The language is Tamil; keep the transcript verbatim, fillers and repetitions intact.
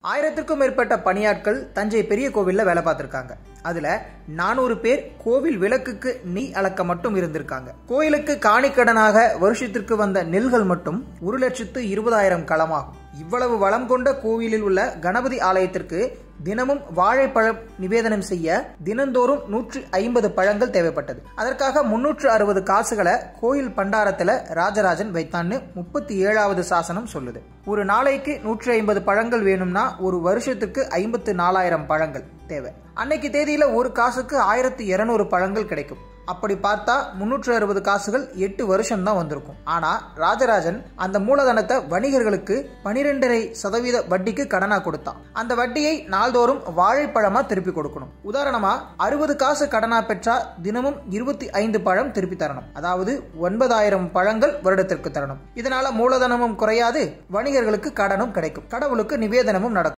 ஆயிரத்திற்கும் மேற்பட்ட பணியாட்கள் தஞ்சை பெரிய கோவில்ல வேலை பார்த்திருக்காங்க. அதுல நானூறு பேர் கோவில் விளக்குக்கு நெய் அளக்க மட்டும் இருந்திருக்காங்க. கோயிலுக்கு காணிக்கடனாக வருஷத்திற்கு வந்த நெல்கள் மட்டும் ஒரு லட்சத்து இருபதாயிரம் களமாகும். இவ்வளவு வளம் கொண்ட கோவிலில் உள்ள கணபதி ஆலயத்திற்கு தினமும் வாழைப்பழம் நிவேதனம் செய்ய தினந்தோறும் நூற்றி ஐம்பது பழங்கள் தேவைப்பட்டது. அதற்காக முன்னூற்று அறுபது காசுகளை கோயில் பண்டாரத்துல ராஜராஜன் வைத்தான்னு முப்பத்தி ஏழாவது சாசனம் சொல்லுது. ஒரு நாளைக்கு நூற்றி ஐம்பது பழங்கள் வேணும்னா ஒரு வருஷத்துக்கு ஐம்பத்து நாலாயிரம் பழங்கள் தேவை. அன்னைக்கு தேதியில ஒரு காசுக்கு ஆயிரத்தி இருநூறு பழங்கள் கிடைக்கும். அப்படி பார்த்தா முன்னூற்று அறுபது காசுகள் எட்டு வருஷம் தான் வந்திருக்கும். ஆனா ராஜராஜன் அந்த மூலதனத்தை வணிகர்களுக்கு பனிரெண்டரை சதவீத வட்டிக்கு கடனா கொடுத்தான். அந்த வட்டியை நாள்தோறும் வாழைப்பழமா திருப்பி கொடுக்கணும். உதாரணமா அறுபது காசு கடனா பெற்றா தினமும் இருபத்தி ஐந்து பழம் திருப்பி தரணும். அதாவது ஒன்பதாயிரம் பழங்கள் வருடத்திற்கு தரணும். இதனால மூலதனமும் குறையாது, வணிகர்களுக்கு கடனும் கிடைக்கும், கடவுளுக்கு நிவேதனமும் நடக்கும்.